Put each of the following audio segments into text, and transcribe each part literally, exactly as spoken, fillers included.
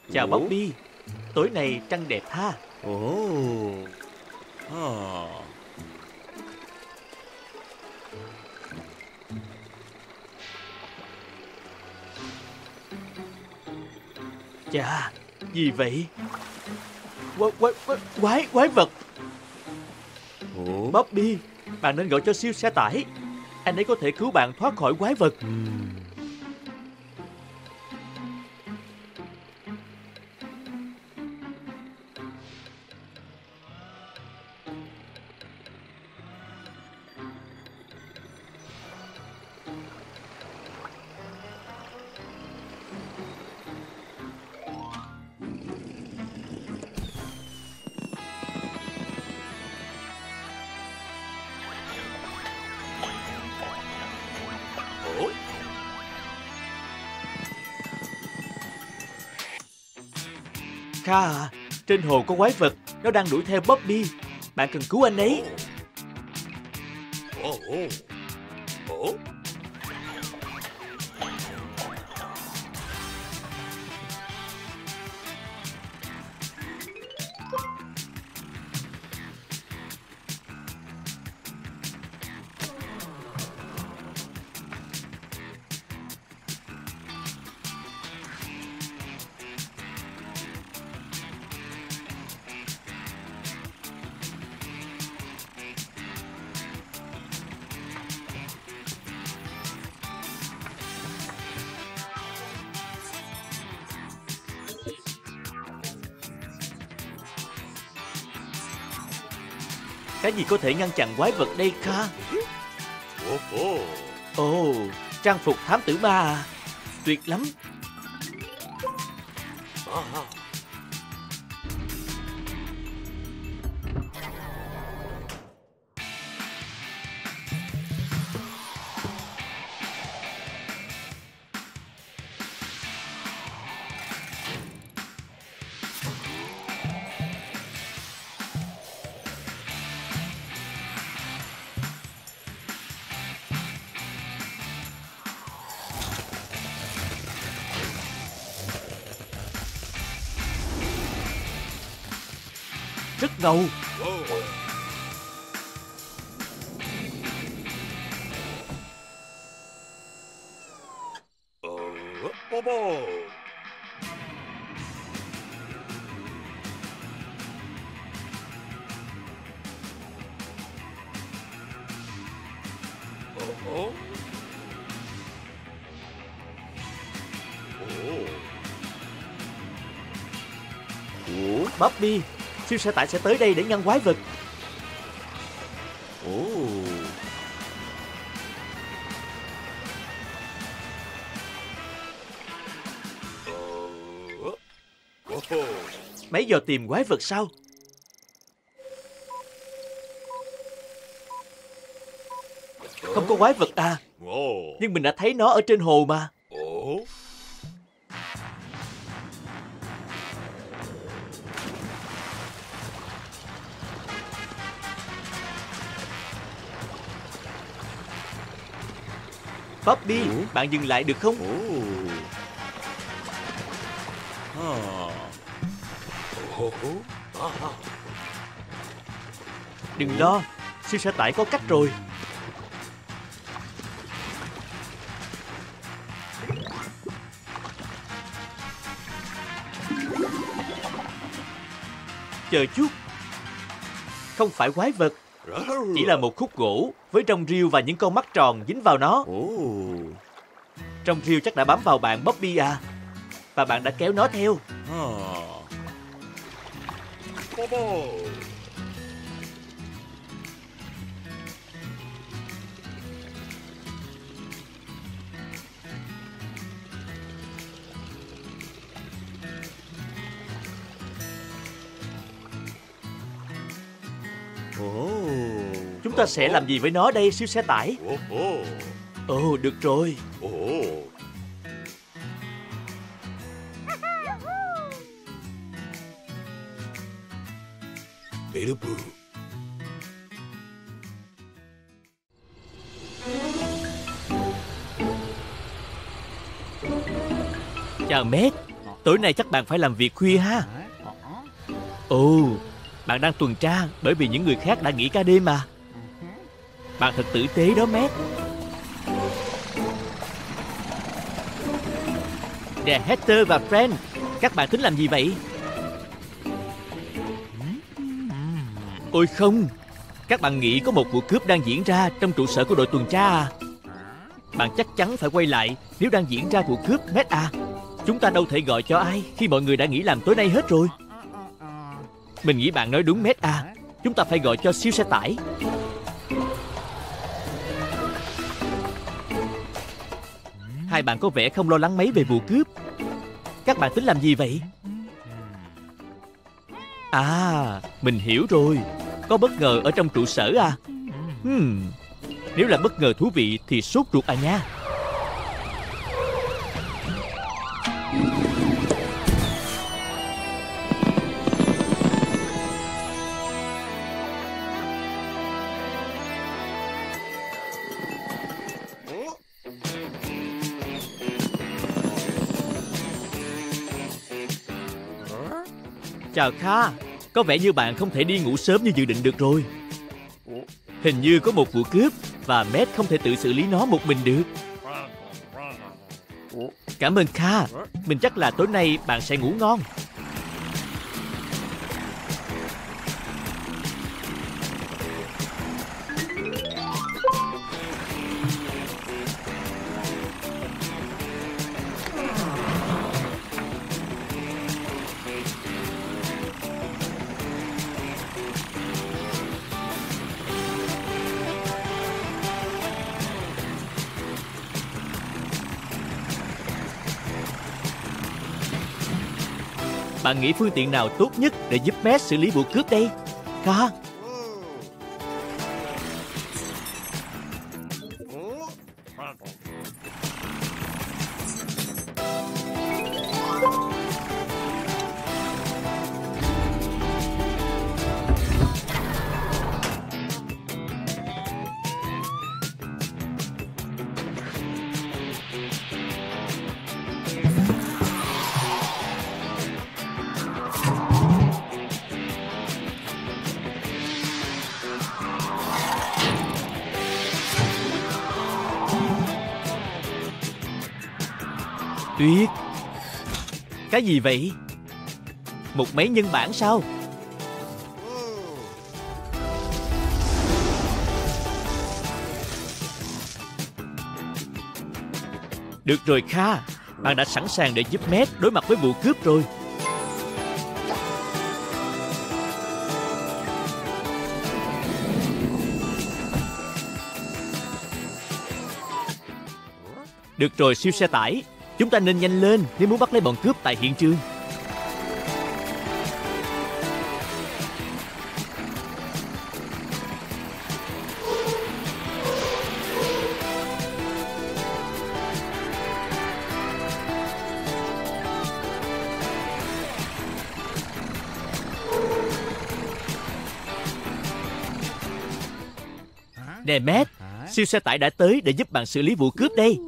Chào Bobby. Tối nay trăng đẹp ha. Ồ. À. Chà, gì vậy? Quái, quái, quái, quái, quái vật. Ồ. Bobby, bạn nên gọi cho siêu xe tải. Anh ấy có thể cứu bạn thoát khỏi quái vật. Ừm. Kha à, trên hồ có quái vật. Nó đang đuổi theo Bobby. Bạn cần cứu anh ấy. Ồ. Ồ. Cái gì có thể ngăn chặn quái vật đây Kha? Ồ. Ồ, trang phục thám tử ma à? Tuyệt lắm. Rất ngầu. Bobo. Ồ. Ồ. Bobby, siêu xe tải sẽ tới đây để ngăn quái vật. Ồ. Mấy giờ tìm quái vật sao? Không có quái vật à? Nhưng mình đã thấy nó ở trên hồ mà. Ồ. Bobby, bạn dừng lại được không? Đừng lo, siêu xe tải có cách rồi. Chờ chút. Không phải quái vật, chỉ là một khúc gỗ với rong rêu và những con mắt tròn dính vào nó. Rong rêu chắc đã bám vào bạn Bobby à. Và bạn đã kéo nó theo. Chúng ta sẽ làm gì với nó đây siêu xe tải? Ồ, được rồi. Chào Matt. Tối nay chắc bạn phải làm việc khuya ha. Ồ, bạn đang tuần tra bởi vì những người khác đã nghỉ ca đêm mà. Bạn thật tử tế đó, Matt. Nè, Hector và Fran, các bạn tính làm gì vậy? Ôi không, các bạn nghĩ có một vụ cướp đang diễn ra trong trụ sở của đội tuần tra à? Bạn chắc chắn phải quay lại nếu đang diễn ra vụ cướp, Matt à. Chúng ta đâu thể gọi cho ai khi mọi người đã nghỉ làm tối nay hết rồi. Mình nghĩ bạn nói đúng, Matt à. Chúng ta phải gọi cho siêu xe tải. Hai bạn có vẻ không lo lắng mấy về vụ cướp. Các bạn tính làm gì vậy? À, mình hiểu rồi. Có bất ngờ ở trong trụ sở à? Hmm, nếu là bất ngờ thú vị thì sốt ruột à nha. Chào Kha, có vẻ như bạn không thể đi ngủ sớm như dự định được rồi. Hình như có một vụ cướp và Matt không thể tự xử lý nó một mình được. Cảm ơn Kha, mình chắc là tối nay bạn sẽ ngủ ngon. Bạn nghĩ phương tiện nào tốt nhất để giúp Matt xử lý vụ cướp đây? Kha? Tuyệt. Cái gì vậy? Một máy nhân bản sao? Được rồi Kha, bạn đã sẵn sàng để giúp Matt đối mặt với vụ cướp rồi. Được rồi siêu xe tải, chúng ta nên nhanh lên nếu muốn bắt lấy bọn cướp tại hiện trường. Nè Matt, siêu xe tải đã tới để giúp bạn xử lý vụ cướp đây.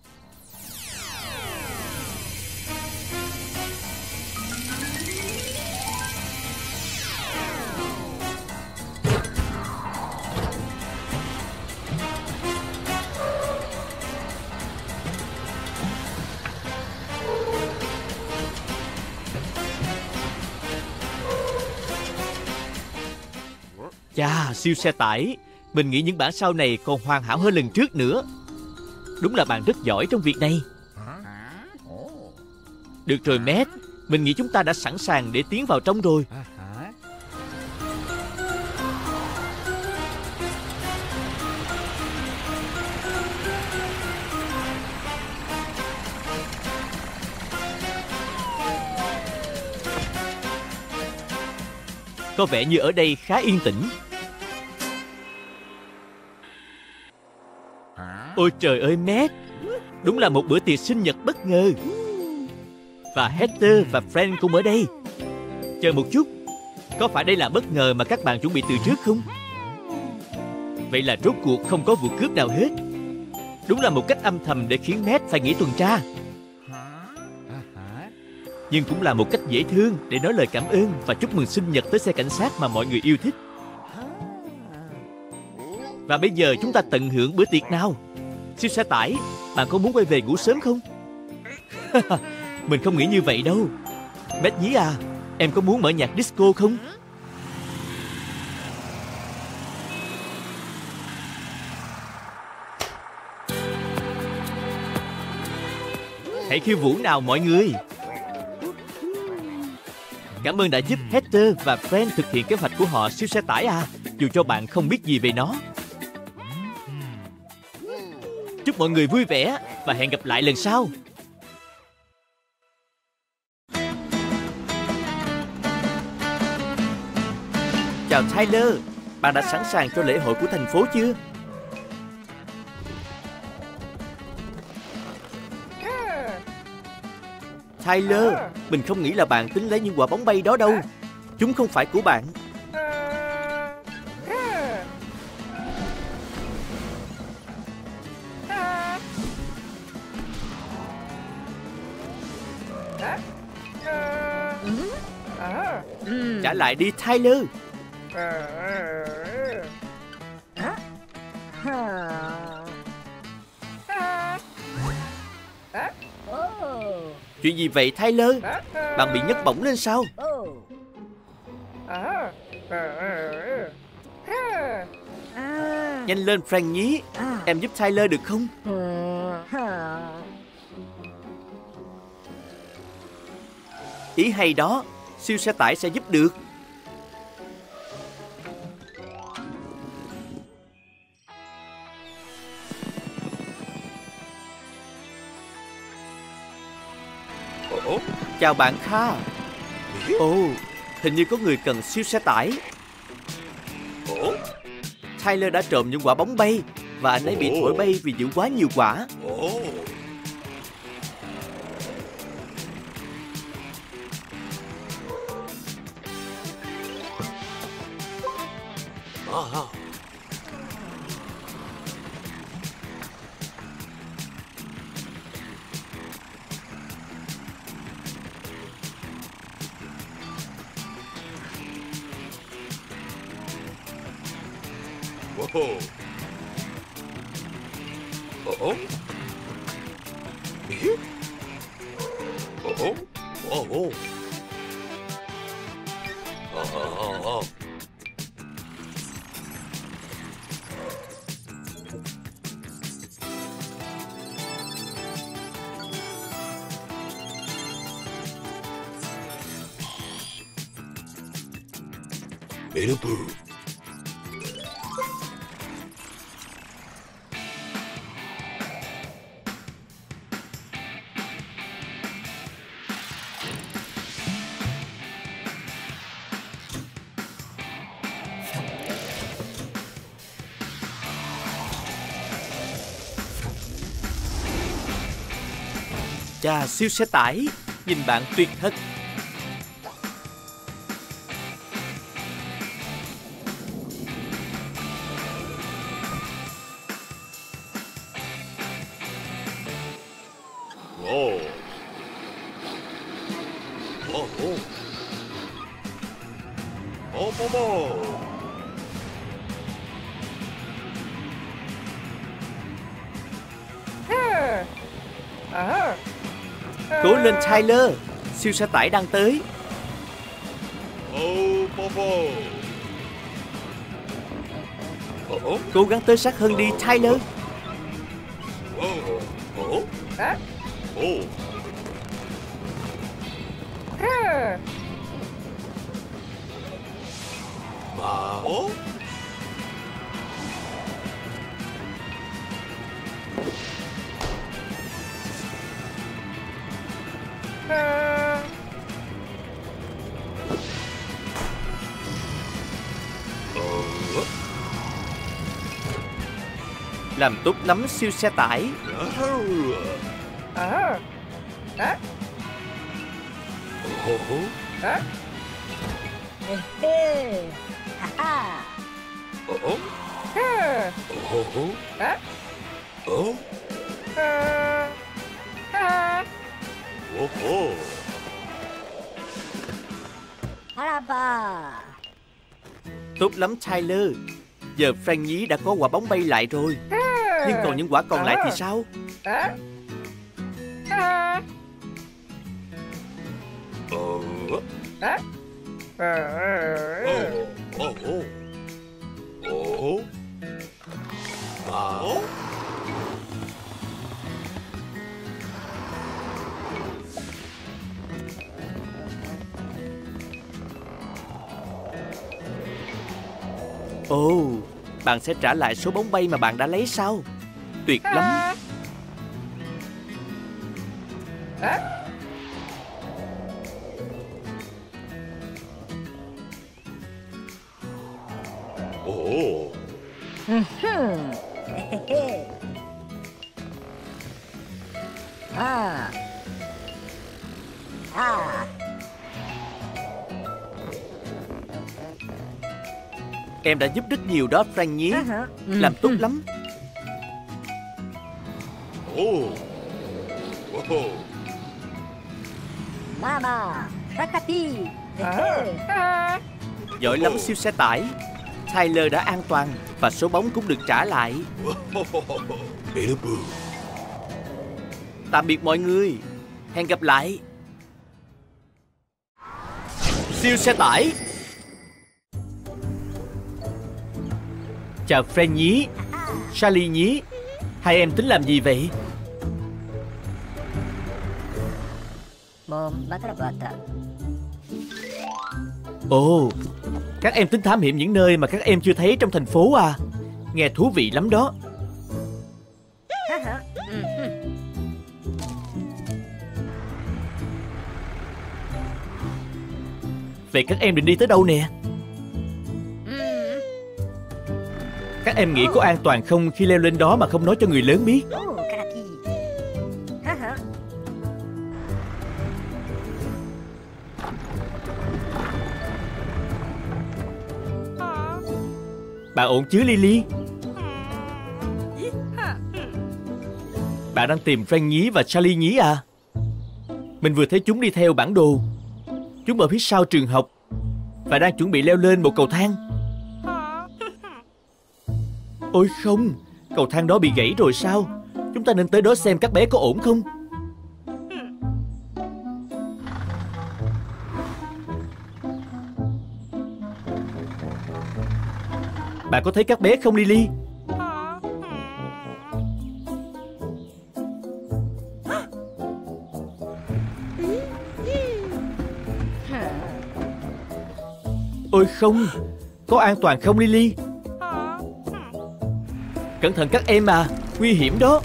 Chà, siêu xe tải, mình nghĩ những bản sau này còn hoàn hảo hơn lần trước nữa. Đúng là bạn rất giỏi trong việc này. Được rồi Matt, mình nghĩ chúng ta đã sẵn sàng để tiến vào trong rồi. Có vẻ như ở đây khá yên tĩnh. Ôi trời ơi Matt, đúng là một bữa tiệc sinh nhật bất ngờ. Và Hector và Fran cũng ở đây. Chờ một chút, có phải đây là bất ngờ mà các bạn chuẩn bị từ trước không? Vậy là rốt cuộc không có vụ cướp nào hết. Đúng là một cách âm thầm để khiến Matt phải nghỉ tuần tra. nhưng cũng là một cách dễ thương để nói lời cảm ơn và chúc mừng sinh nhật tới xe cảnh sát mà mọi người yêu thích. Và bây giờ chúng ta tận hưởng bữa tiệc nào. Siêu xe tải, bạn có muốn quay về ngủ sớm không? Mình không nghĩ như vậy đâu. Bét nhí à, em có muốn mở nhạc disco không? Hãy khiêu vũ nào mọi người. Cảm ơn đã giúp Hector và Fran thực hiện kế hoạch của họ siêu xe tải à, dù cho bạn không biết gì về nó. Chúc mọi người vui vẻ và hẹn gặp lại lần sau. Chào Tyler, bạn đã sẵn sàng cho lễ hội của thành phố chưa? Tyler, mình không nghĩ là bạn tính lấy những quả bóng bay đó đâu. Chúng không phải của bạn. Trả lại đi Tyler. Chuyện gì vậy Tyler? Bạn bị nhấc bổng lên sao? Nhanh lên Frank nhí. Em giúp Tyler được không? Ý hay đó. Siêu xe tải sẽ giúp được. Chào bạn Kha. Ồ, hình như có người cần siêu xe tải. Tyler đã trộm những quả bóng bay và anh ấy bị thổi bay vì giữ quá nhiều quả. Whoa. Uh-oh. Uh-oh. Uh-oh. Uh-oh. Boo. Chà, siêu xe tải, nhìn bạn tuyệt thật. Whoa. Oh, oh. Oh, oh, oh. Cố lên Tyler, siêu xe tải đang tới. Oh, Bobo. Oh, oh. Cố gắng tới sát hơn đi Tyler. Oh, oh. Oh. Mà, oh. Làm tốt lắm siêu xe tải. Oh, oh. Oh, oh. Oh, oh. Oh. Oh, oh. Tốt lắm Tyler. Giờ Frank nhí đã có quả bóng bay lại rồi. Nhưng còn những quả còn lại thì sao? Ồ, bạn sẽ trả lại số bóng bay mà bạn đã lấy sao? Tuyệt lắm. Ồ. À. À. Em đã giúp rất nhiều đó Frank nhí. Làm tốt lắm. Ồ. Ồ. Mama, Rakati. Giỏi lắm siêu xe tải. Tyler đã an toàn và số bóng cũng được trả lại. Tạm biệt mọi người. Hẹn gặp lại. Siêu xe tải. Chào Frank nhí, Charlie nhí. Hai em tính làm gì vậy? Ồ, các em tính thám hiểm những nơi mà các em chưa thấy trong thành phố à? Nghe thú vị lắm đó. Vậy các em định đi tới đâu nè? Các em nghĩ có an toàn không khi leo lên đó mà không nói cho người lớn biết? Bạn ổn chứ Lily? Bạn đang tìm Frank nhí và Charlie nhí à? Mình vừa thấy chúng đi theo bản đồ. Chúng ở phía sau trường học và đang chuẩn bị leo lên một cầu thang. Ôi không, cầu thang đó bị gãy rồi sao? Chúng ta nên tới đó xem các bé có ổn không? Bạn có thấy các bé không Lily? Ôi không, có an toàn không Lily? Cẩn thận các em à, nguy hiểm đó.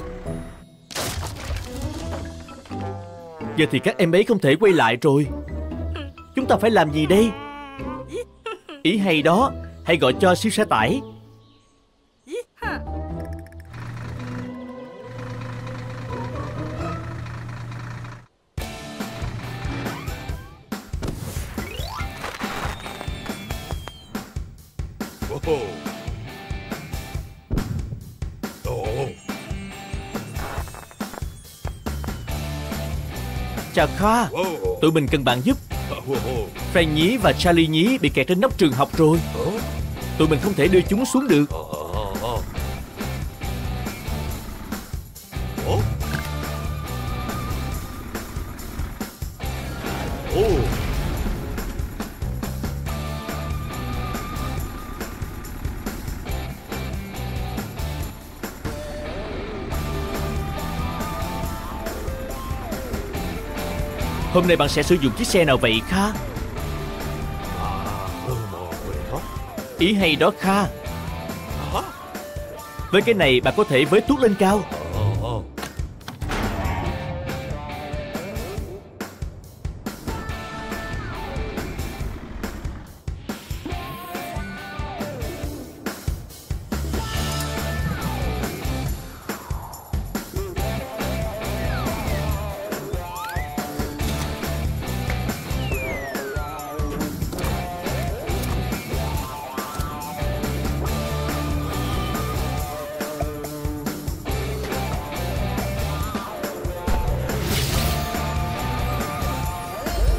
Giờ thì các em ấy không thể quay lại rồi. Chúng ta phải làm gì đây? Ý hay đó, hãy gọi cho siêu xe tải. Ồ. Ồ. Chào Kha, tụi mình cần bạn giúp. Frank nhí và Charlie nhí bị kẹt trên nóc trường học rồi. Tụi mình không thể đưa chúng xuống được. Hôm nay bạn sẽ sử dụng chiếc xe nào vậy Kha? Ý hay đó Kha. Với cái này bạn có thể với tuốt lên cao.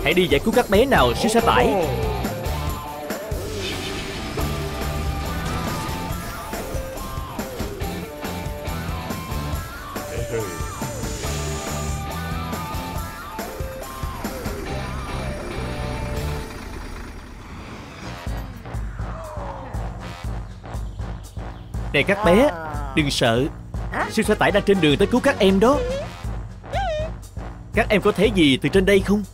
Hãy đi giải cứu các bé nào, siêu xe tải. Này các bé, đừng sợ. Siêu xe tải đang trên đường tới cứu các em đó. Các em có thấy gì từ trên đây không?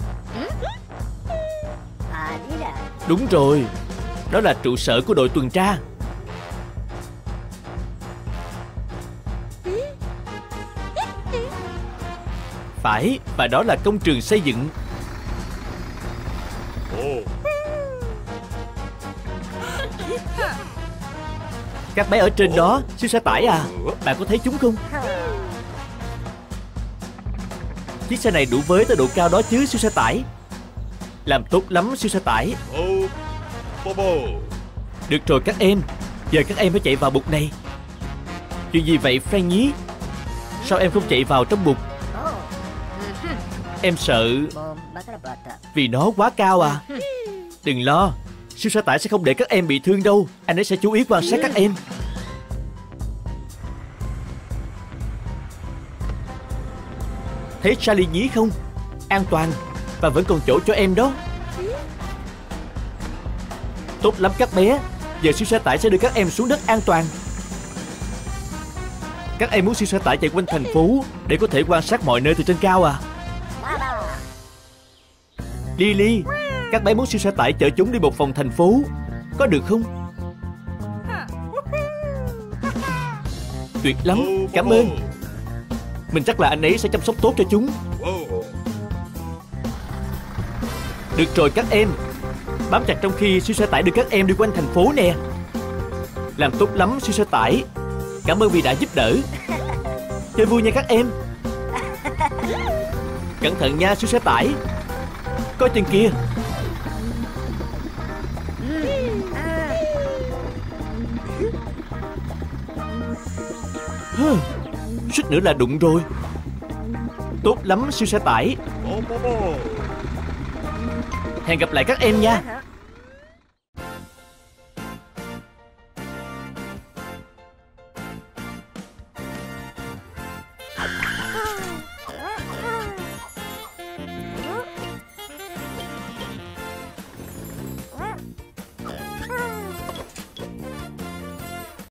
Đúng rồi, đó là trụ sở của đội tuần tra. Phải, và đó là công trường xây dựng. Các bé ở trên đó, siêu xe tải à? Bạn có thấy chúng không? Chiếc xe này đủ với tới độ cao đó chứ, siêu xe tải. Làm tốt lắm, siêu xe tải. Được rồi các em, giờ các em phải chạy vào bục này. Chuyện gì vậy Frank nhí? Sao em không chạy vào trong bục? Em sợ vì nó quá cao à? Đừng lo, siêu xe tải sẽ không để các em bị thương đâu. Anh ấy sẽ chú ý quan sát các em. Thấy Charlie nhí không? An toàn và vẫn còn chỗ cho em đó. Tốt lắm các bé. Giờ siêu xe tải sẽ đưa các em xuống đất an toàn. Các em muốn siêu xe tải chạy quanh thành phố để có thể quan sát mọi nơi từ trên cao à? Lily, các bé muốn siêu xe tải chở chúng đi một vòng thành phố, có được không? Tuyệt lắm, cảm ơn. Mình chắc là anh ấy sẽ chăm sóc tốt cho chúng. Được rồi các em, bám chặt trong khi siêu xe tải đưa các em đi quanh thành phố nè. Làm tốt lắm siêu xe tải. Cảm ơn vì đã giúp đỡ. Chơi vui nha các em. Cẩn thận nha siêu xe tải. Coi chừng kìa. Suýt nữa là đụng rồi. Tốt lắm siêu xe tải. Hẹn gặp lại các em nha.